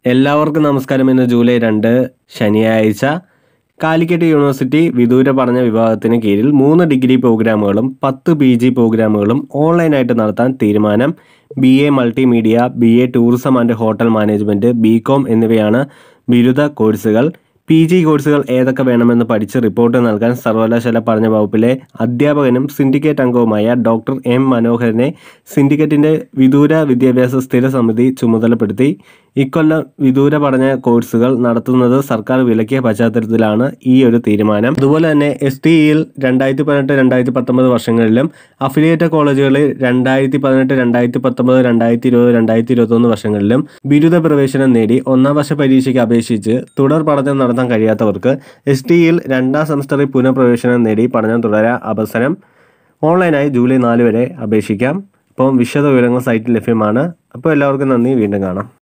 എല്ലാവർക്കും നമസ്കാരം. ഇന്ന് ജൂലൈ 2 ശനിയാഴ്ച കാലിക്കറ്റ് യൂണിവേഴ്സിറ്റി വിദൂര പഠന വിഭാഗത്തിന് കീഴിൽ 3 ഡിഗ്രി പ്രോഗ്രാമുകളും 10 PG പ്രോഗ്രാമുകളും ഓൺലൈനായിട്ട് നടത്താൻ തീരുമാനം. BA multimedia, BA tourism and hotel management, BCom എന്നിവയാണ് ബിരുദ കോഴ്സുകൾ. PG കോഴ്സുകൾ ഏതൊക്കെ വേണമെന്ന് പഠിച്ച് റിപ്പോർട്ട് നൽകാൻ സർവകലാശാല പഠന വകുപ്പിലെ അധ്യാപകനും സിൻഡിക്കേറ്റ് അംഗവുമായ ഡോക്ടർ M മനോഹരനെ സിൻഡിക്കേറ്റിൻ്റെ വിദൂര വിദ്യാഭ്യാസ സ്ഥിര സമിതി ചുമതലപ്പെടുത്തി. ഇക്കൊല്ലം വിദൂര പഠന കോഴ്സുകൾ നടത്തുന്നത് സർക്കാർ വിലക്കിയ പശ്ചാത്തലത്തിലാണ് ഈ ഒരു തീരുമാനം. അതുപോലെ തന്നെ STEയിൽ 2018-2019 വർഷങ്ങളിലും അഫിലിയേറ്റഡ് കോളേജുകളിൽ 2018, 2019, 2020, 2021 വർഷങ്ങളിലും ബിരുദ പ്രവേശനം നേടി 1ാം വർഷ പരീക്ഷയ്ക്ക് അപേക്ഷിച്ച് തുടർ പഠനം നടത്താൻ കഴിയാത്തവർക്ക് STEയിൽ 2ാം സെമസ്റ്ററിൽ പുനഃപ്രവേശനം നേടി പഠനം തുടരാൻ അവസരം. ഓൺലൈനായി ജൂലൈ 4 വരെ അപേക്ഷിക്കാം. അപ്പം വിശദ വിവരങ്ങൾ സൈറ്റിൽ ലഭ്യമാണ്. അപ്പോൾ എല്ലാവർക്കും നന്ദി. വീണ്ടും കാണാം.